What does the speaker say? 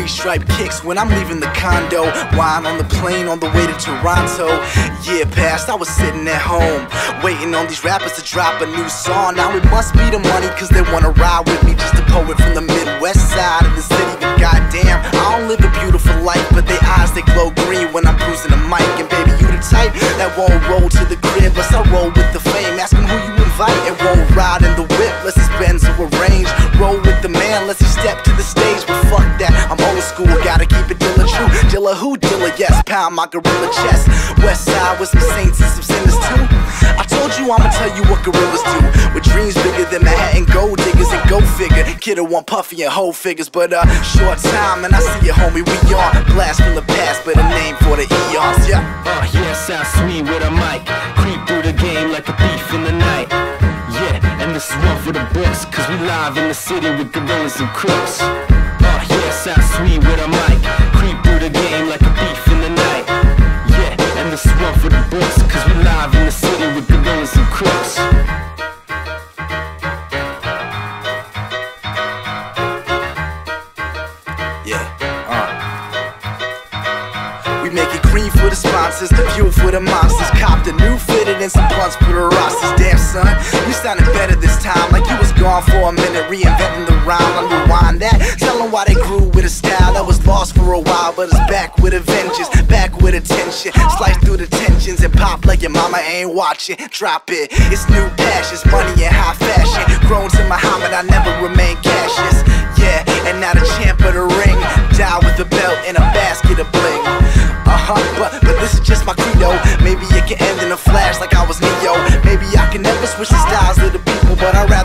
3-stripe kicks when I'm leaving the condo. Wine on the plane on the way to Toronto. Year passed, I was sitting at home, waiting on these rappers to drop a new song. Now it must be the money, cause they wanna ride with me. Just a poet from the Midwest side of the city. But goddamn, I don't live a beautiful life, but their eyes, they glow green when I'm cruising the mic. And baby, you the type that won't roll to the crib unless I roll with the fame. Ask him who you invite and won't ride in the whip unless it's Benz or a Range. Roll with the man unless he step to the stage. But fuck that, I'm old school, gotta keep it Dilla true. Dilla who? Dilla, yes, pound my gorilla chest. West side with some saints and some sinners too. I told you I'ma tell you what gorillas do. With dreams bigger than Manhattan gold diggers, and go figure. Kid'll want Puffy and whole figures, but short time and I see you, homie, we on. Blast from the past, but a name for the eons, yeah. Yeah, sound sweet with a mic. Creep through the game like a thief in the night. Yeah, and this is one for the books, cause we live in the city with gorillas and crooks. Yeah, sound sweet with a mic. Creep through the game like a thief in the night. Yeah, and this is one for the books, cause we live in the city with gorillas and crooks. We make it green for the sponsors, the fuel for the monsters. Copped a new fitted and some blunts for the rosters. Damn son, you sounded better this time, like you was gone for a minute, reinventing the rhyme. Unrewind that, tell them why they grew with a style that was lost for a while, but it's back with a vengeance, back with attention. Slice through the tensions and pop like your mama ain't watching. Drop it, it's new passions, money and high fashion. Grown to Muhammad, I never remain cashless. Yeah, and now the champ of the ring, die with a belt and a basket of bling. But this is just my credo. Maybe it can end in a flash like I was Neo. Maybe I can never switch the styles of the people, but I